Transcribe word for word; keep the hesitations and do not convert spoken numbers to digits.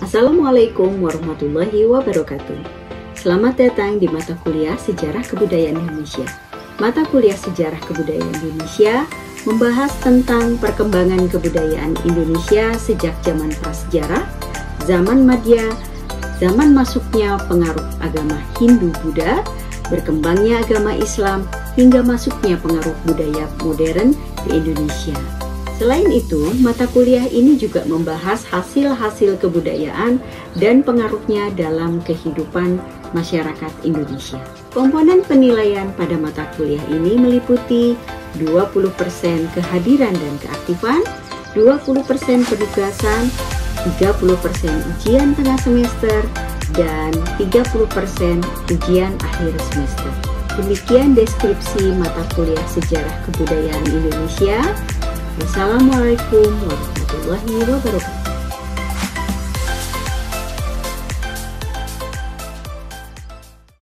Assalamualaikum warahmatullahi wabarakatuh. Selamat datang di mata kuliah Sejarah Kebudayaan Indonesia. Mata kuliah Sejarah Kebudayaan Indonesia membahas tentang perkembangan kebudayaan Indonesia sejak zaman prasejarah, zaman Madya, zaman masuknya pengaruh agama Hindu-Buddha, berkembangnya agama Islam, hingga masuknya pengaruh budaya modern di Indonesia. Selain itu, mata kuliah ini juga membahas hasil-hasil kebudayaan dan pengaruhnya dalam kehidupan masyarakat Indonesia. Komponen penilaian pada mata kuliah ini meliputi dua puluh persen kehadiran dan keaktifan, dua puluh persen penugasan, tiga puluh persen ujian tengah semester, dan tiga puluh persen ujian akhir semester. Demikian deskripsi mata kuliah Sejarah Kebudayaan Indonesia. Wassalamualaikum warahmatullahi wabarakatuh.